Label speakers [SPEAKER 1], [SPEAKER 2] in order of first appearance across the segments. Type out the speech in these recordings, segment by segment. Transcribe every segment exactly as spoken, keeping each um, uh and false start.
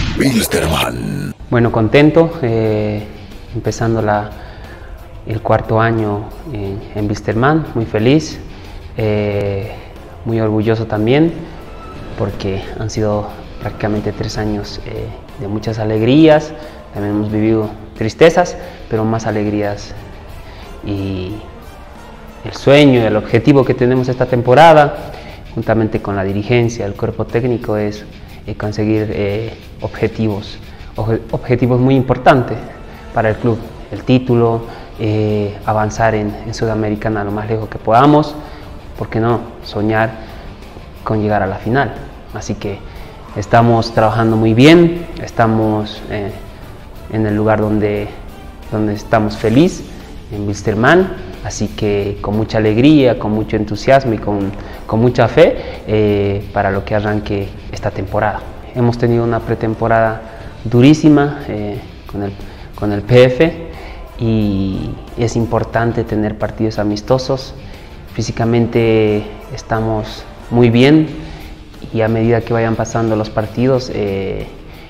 [SPEAKER 1] Wilstermann.
[SPEAKER 2] Bueno, contento, eh, empezando la, el cuarto año en, en Wilstermann, muy feliz, eh, muy orgulloso también, porque han sido prácticamente tres años eh, de muchas alegrías, también hemos vivido tristezas, pero más alegrías. Y el sueño, el objetivo que tenemos esta temporada, juntamente con la dirigencia, el cuerpo técnico, es eh, conseguir eh, objetivos, obje, objetivos muy importantes para el club, el título, eh, avanzar en, en Sudamericana lo más lejos que podamos, ¿por qué no soñar con llegar a la final? Así que estamos trabajando muy bien, estamos eh, en el lugar donde, donde estamos felices, en Wilstermann, así que con mucha alegría, con mucho entusiasmo y con, con mucha fe eh, para lo que arranque esta temporada. Hemos tenido una pretemporada durísima eh, con, el, con el P F y es importante tener partidos amistosos. Físicamente estamos muy bien y a medida que vayan pasando los partidos eh,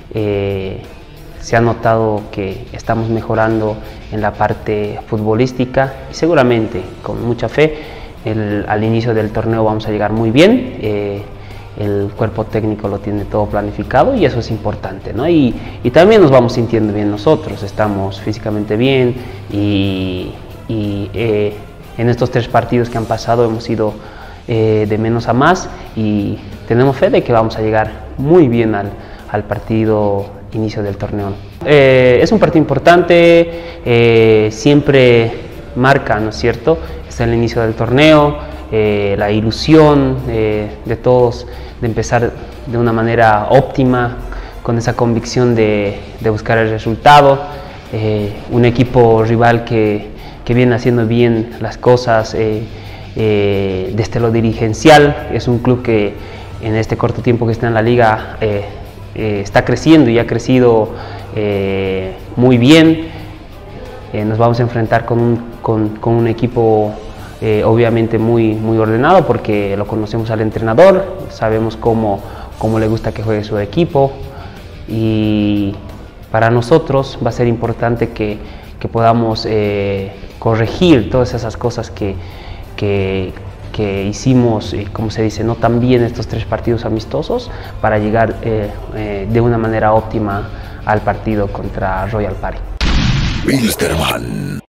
[SPEAKER 2] eh, se ha notado que estamos mejorando en la parte futbolística y seguramente con mucha fe el, al inicio del torneo vamos a llegar muy bien. Eh, el cuerpo técnico lo tiene todo planificado y eso es importante, ¿no? Y, y también nos vamos sintiendo bien nosotros, estamos físicamente bien y, y eh, en estos tres partidos que han pasado hemos ido eh, de menos a más y tenemos fe de que vamos a llegar muy bien al, al partido inicio del torneo. Eh, es un partido importante, eh, siempre marca, ¿no es cierto? Es el inicio del torneo, eh, la ilusión eh, de todos de empezar de una manera óptima, con esa convicción de, de buscar el resultado. Eh, un equipo rival que, que viene haciendo bien las cosas eh, eh, desde lo dirigencial, es un club que en este corto tiempo que está en la liga eh, Eh, está creciendo y ha crecido eh, muy bien. Eh, nos vamos a enfrentar con un, con, con un equipo eh, obviamente muy, muy ordenado porque lo conocemos al entrenador, sabemos cómo, cómo le gusta que juegue su equipo y para nosotros va a ser importante que, que podamos eh, corregir todas esas cosas que, que que hicimos, eh, como se dice, no tan bien estos tres partidos amistosos para llegar eh, eh, de una manera óptima al partido contra Royal Party.
[SPEAKER 1] Wilstermann.